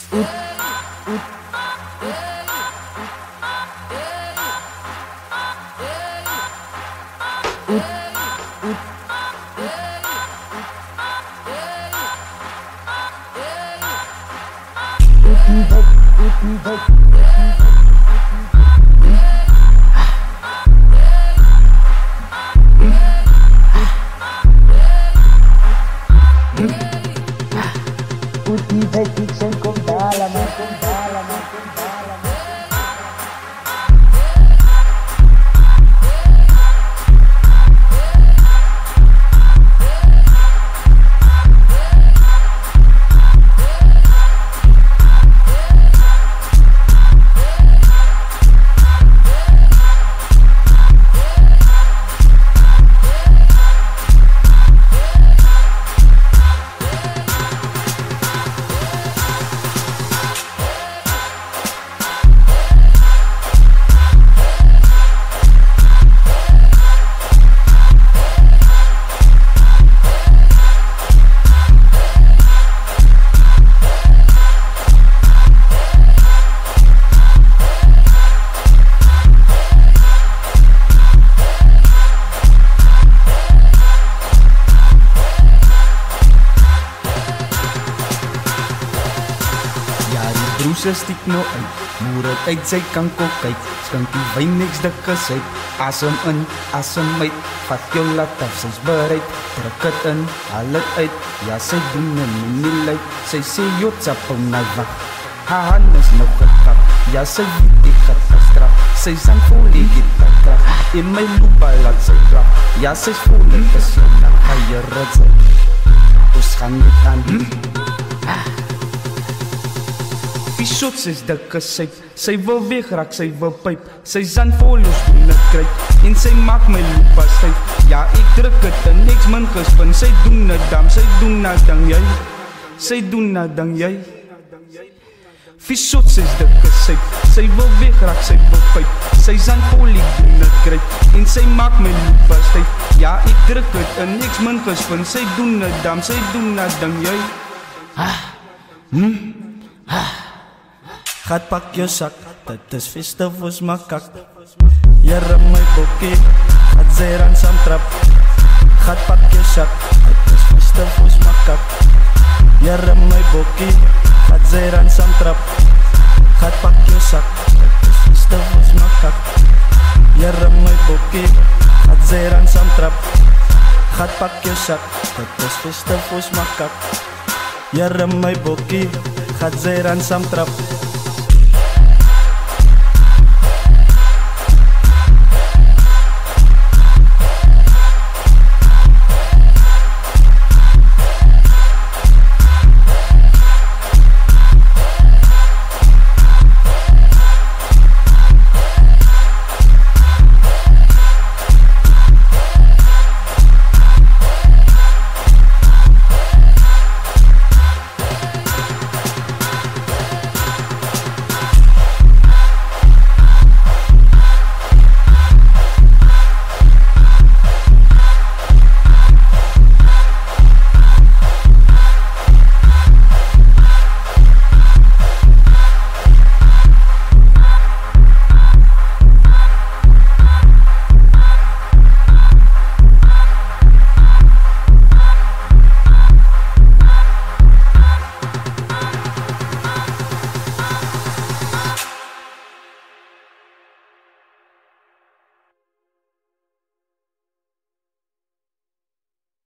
Stiek nou uit, moer het uit sy kanko kyk, skink die wijn niks dikke syp, asem in, asem uit, vat jou lat af, sy's bereid, druk het in, haal het uit, ja sy doen en nie luid, sy sê jotsap om na wacht, haar hand is nou gekap, ja sy weet ek het gestraf, sy zang voel ek het gekraf, in my loepa laat sy draf, ja sy's voel ek is jou na kaie ritse, ons gaan niet aan die. Die shots is dikke syp, sy wil wegraak, sy wil pyp, sy zandfolios doen het kruip, en sy maak my loepa styf, ja ek druk het en niks min gespin, sy doen het dam, sy doen na dang jy, sy doen na dang jy. Die shots is dikke syp, sy wil wegraak, sy wil pyp, sy zandfolios doen het kruip, en sy maak my loepa styf, ja ek druk het en niks min gespin, sy doen het dam, sy doen na dang jy. Gaat pak jou sak, dit is Festive ons makak. Jere my bokkie, gaat sy ransom trap. Gaat pak jou sak, dit is Festive ons makak. Jere my bokkie, gaat sy ransom trap. Gaat pak jou sak, dit is Festive ons makak. Jere my bokkie, gaat sy ransom trap. Gaat pak jou sak, dit is Festive ons makak. Jere my bokkie, gaat sy ransom trap.